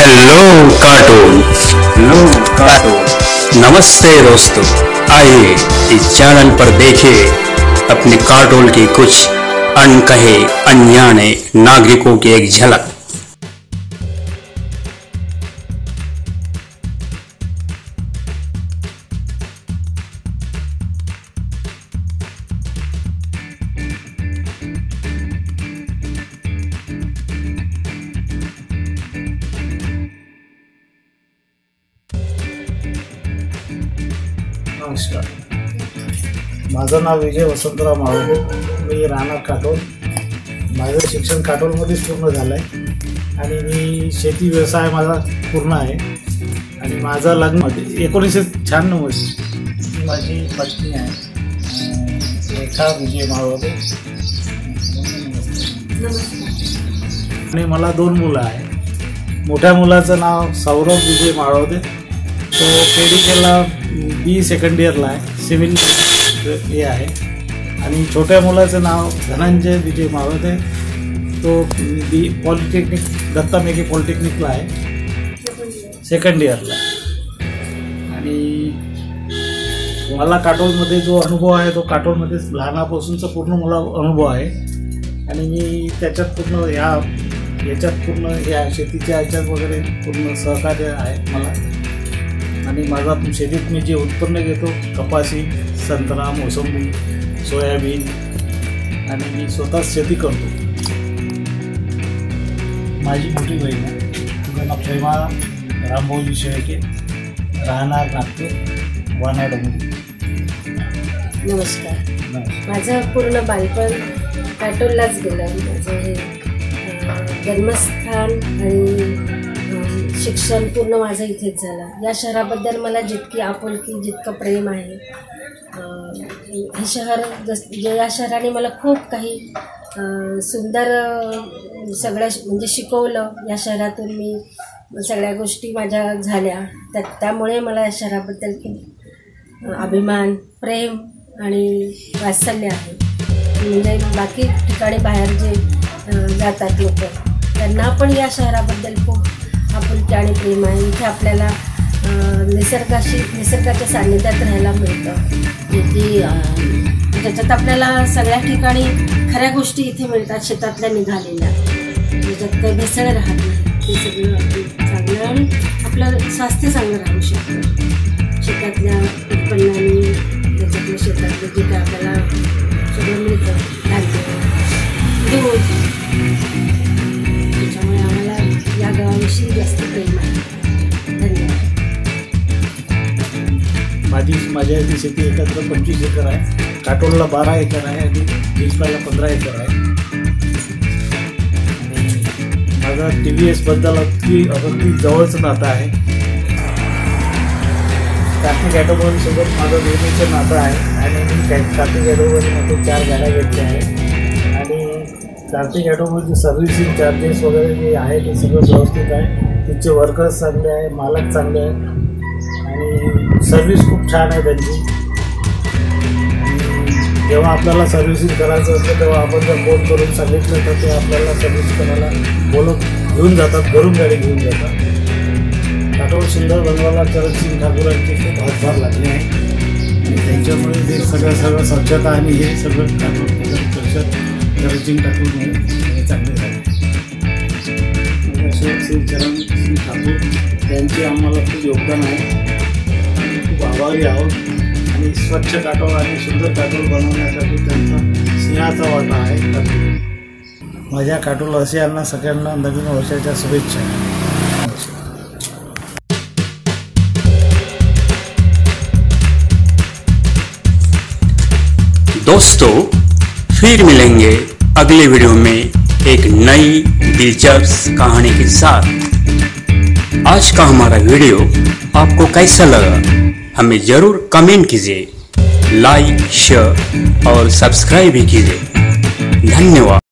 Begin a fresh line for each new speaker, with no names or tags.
Hello Katol. नमस्ते दोस्तों, आइए इस channel पर देखिए अपने काटोल की कुछ अनकहे अनजाने नागरिकों की एक झलक।
नमस्कार, माझं नाव विजय वसंतराव मालोडे. मी राहणार काटोल. माझं शिक्षण काटोलमध्येच पूर्ण झालं आहे आणि मी शेती व्यवसाय माझा पूर्ण आहे. आणि माझं लग्न 1996 मध्ये माझी पत्नी आहे रेखा विजय मालोडे आणि मला 2 मुलं आहेत. मोठ्या मुलाचं नाव सौरभ विजय मालोडे, तो मेडिकलला बी सेकंड इयरला आहे, सिव्हिल हे आहे. आणि छोट्या मुलाचं नाव धनंजय विजय मालोडे, तो बी पॉलिटेक्निक दत्ता मेघे पॉलिटेक्निकला आहे, सेकंड इयरला. आणि मला काटोलमध्ये जो अनुभव आहे तो काटोलमध्येच लहानापासूनचा पूर्ण मला अनुभव आहे. आणि मी त्याच्यात पूर्ण याच्यात पूर्ण या शेतीच्या याच्यात वगैरे पूर्ण सहकार्य आहे मला. आणि माझा शेतीत मी जे उत्पन्न घेतो, कपाशी, संत्रा, मोसंबी, सोयाबीन, आणि मी स्वतःच शेती करतो. माझी मोठी बहीण आहे, तिचं नाव प्रेमा R शेळके, राहणार नागपूर, वानाड.
नमस्कार. माझं पूर्ण बालपण काटोललाच गेलं. माझं हे जन्मस्थान आणि शिक्षण पूर्ण माझं इथेच झालं. या शहराबद्दल मला जितकी आपुलकी, जितकं प्रेम आहे. हे शहर या शहराने मला खूप काही सुंदर सगळं म्हणजे शिकवलं. या शहरातून मी सगळ्या गोष्टी माझ्या झाल्या. त्यामुळे मला या शहराबद्दल खूप अभिमान, प्रेम आणि वात्सल्य आहे. म्हणजे बाकी ठिकाणी बाहेर जे जातात लोक, त्यांना पण या शहराबद्दल खूप आपुलकी आणि प्रेम आहे. इथे आपल्याला निसर्गाच्या सान्निध्यात राहायला मिळतं, की त्याच्यात आपल्याला सगळ्या ठिकाणी खऱ्या गोष्टी इथे मिळतात, शेतातल्या निघालेल्या, त्याच्यात काही भेसळ राहत नाही. ते सगळं चांगलं आणि आपलं स्वास्थ्य चांगलं राहू शकतं. शेतातल्या उत्पन्नाने, त्याच्यातल्या शेतातलं जे काय आपल्याला सगळं मिळतं, धान्य, दूध, त्याच्यामुळे आम्हाला या गावाविषयी जास्त प्रेम आहे. धन्यवाद.
माझ्या इथे शेती एकत्र 25 एकर आहे. काटोलला 12 एकर आहे आणि जिल्ह्याला 15 एकर आहे. आणि माझा TVS बद्दल अगदी जवळचं नातं आहे. कार्तिक ॲटोमोबाईलसोबत माझं नेहमीचं नातं आहे. आणि मी कार्तिक ॲटोमोबाईलमध्ये 4 गाड्या घेतल्या आहेत. आणि कार्तिक ॲटोमोबाईलचे सर्व्हिसिंग चार्जेस वगैरे जे आहे ते सगळं व्यवस्थित आहे. तिचे वर्कर्स चांगले आहे, मालक चांगले आहे आणि सर्व्हिस खूप छान आहे त्यांची. जेव्हा आपल्याला सर्व्हिसिंग करायचं असतं तेव्हा आपण जर फोन करून सांगितलं तर ते आपल्याला सर्व्हिस करायला घेऊन जातात, घरून गाडी घेऊन जातात. काटोल सुंदर बनवायला चरणसिंग ठाकूरांचे खूप हातभार लागले आहे. आणि त्यांच्यामुळे हे सगळं स्वच्छता आणि हे सगळं काटोल चरणसिंग ठाकूर चांगले झाले. श्री चरणसिंग ठाकूर त्यांचे आम्हाला खूप योगदान आहे. खूप आभारी आहोत. आणि स्वच्छ काटोल आणि सुंदर काटोल बनवण्यासाठी त्यांचा सिंहाचा वाटा आहे. माझ्या काटोलवासियांना सगळ्यांना नवीन वर्षाच्या शुभेच्छा.
दोस्तों, फिर मिलेंगे अगले वीडियो में एक नई दिलचस्प कहानी के साथ। आज का हमारा वीडियो आपको कैसा लगा हमें जरूर कमेंट कीजिए, लाइक, शेयर और सब्सक्राइब भी कीजिए। धन्यवाद।